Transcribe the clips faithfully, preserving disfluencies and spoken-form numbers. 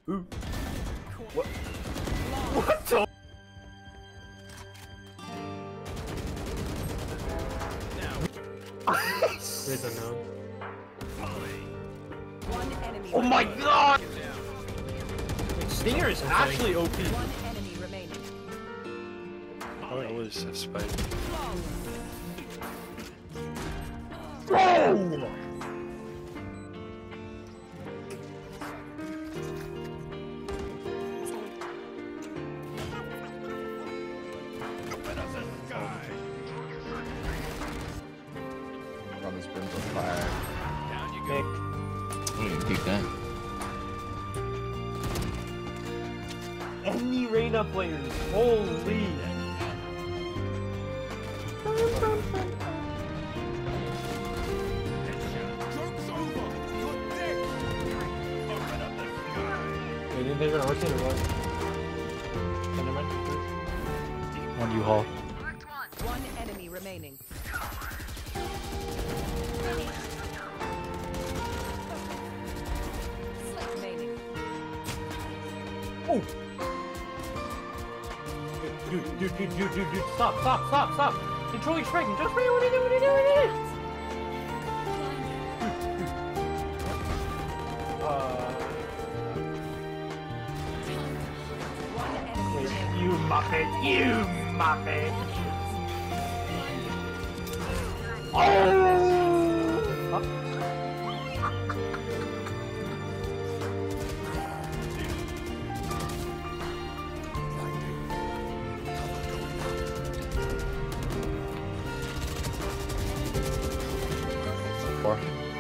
Ooh. What? What the? There's a no. Oh my god! Stinger is actually O P. One enemy remaining. Oh, I always have spike. Oh! Run this brim for fire. Down you go. I'm gonna peek that. Any Reyna players, holy! Wait, didn't they run a rotate or what? Okay, never mind. On you, Hall. One enemy remaining. Remaining. Oh! Dude, dude, dude, dude, dude, dude, stop, stop, stop, stop! Control your spring, control spring, what are you doing, what are you doing, what are you doing? Uh... Wait, you muppet, you muppet! Oh! Huh? Four.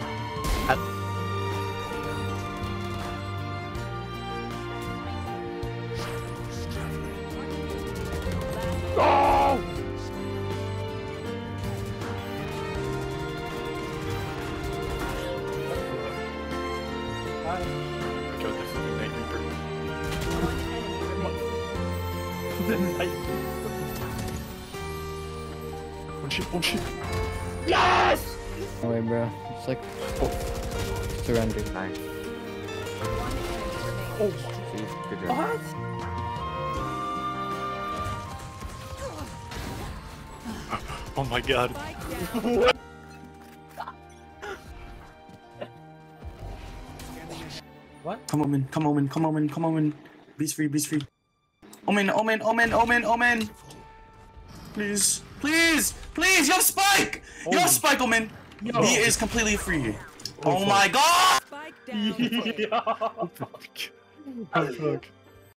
Oh! Go the fucking Night Reaper. One enemy remaining. The night. One shit, one shit. Yes! No way, bro. It's like oh. surrender. Nice. One enemy remaining. Oh See, good job. what? Oh my god. Spike down. What? Come on, man. Come on, man. Come on, man. Come on, man. Beast free, beast free. Omen, Omen, Omen, Omen, Omen. Please, please, please. You have Spike. You have Spike, Omen. Yo. He is completely free. Oh my god. Spike down. Yeah. Oh fuck.